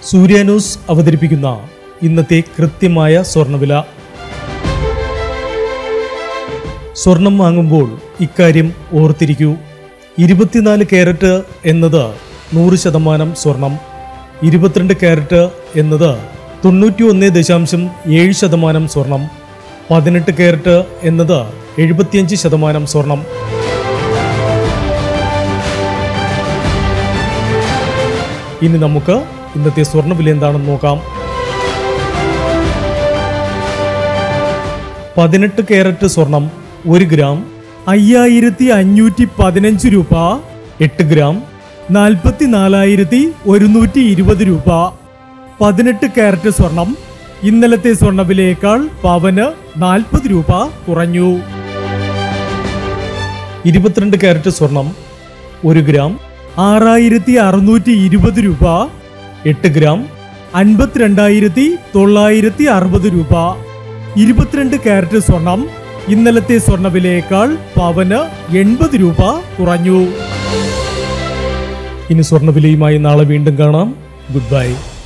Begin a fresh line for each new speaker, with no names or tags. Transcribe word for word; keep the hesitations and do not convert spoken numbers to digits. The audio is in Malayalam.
സൂര്യ ന്യൂസ് അവതരിപ്പിക്കുന്ന ഇന്നത്തെ കൃത്യമായ സ്വർണ്ണവില. സ്വർണം വാങ്ങുമ്പോൾ ഇക്കാര്യം ഓർത്തിരിക്കൂ. ഇരുപത്തിനാല് ക്യാരറ്റ് എന്നത് നൂറ് ശതമാനം സ്വർണം, ഇരുപത്തിരണ്ട് ക്യാരറ്റ് എന്നത് തൊണ്ണൂറ്റി ഒന്ന് ദശാംശം ഏഴ് ശതമാനം സ്വർണം, പതിനെട്ട് ക്യാരറ്റ് എന്നത് എഴുപത്തിയഞ്ച് ശതമാനം സ്വർണം. ഇനി നമുക്ക് ഇന്നത്തെ സ്വർണ്ണവില എന്താണെന്ന് നോക്കാം. പതിനെട്ട് ക്യാരറ്റ് സ്വർണം ഒരു ഗ്രാം അയ്യായിരത്തി അഞ്ഞൂറ്റി പതിനഞ്ച് രൂപ, എട്ട് ഗ്രാം നാൽപ്പത്തി നാലായിരത്തി ഒരുന്നൂറ്റി ഇരുപത് രൂപ. പതിനെട്ട് ക്യാരറ്റ് സ്വർണം ഇന്നലത്തെ സ്വർണ്ണവിലയേക്കാൾ പവന് നാൽപ്പത് രൂപ കുറഞ്ഞു. ഇരുപത്തിരണ്ട് ക്യാരറ്റ് സ്വർണം ഒരു ഗ്രാം ആറായിരത്തി അറുന്നൂറ്റി ഇരുപത് രൂപ, എട്ട് ഗ്രാം അൻപത്തിരണ്ടായിരത്തി തൊള്ളായിരത്തി അറുപത് രൂപ. ഇരുപത്തിരണ്ട് ക്യാരറ്റ് സ്വർണം ഇന്നലത്തെ സ്വർണ്ണവിലയേക്കാൾ പവന് എൺപത് രൂപ കുറഞ്ഞു. ഇനി സ്വർണ്ണവിലയുമായി നാളെ വീണ്ടും കാണാം. Good bye.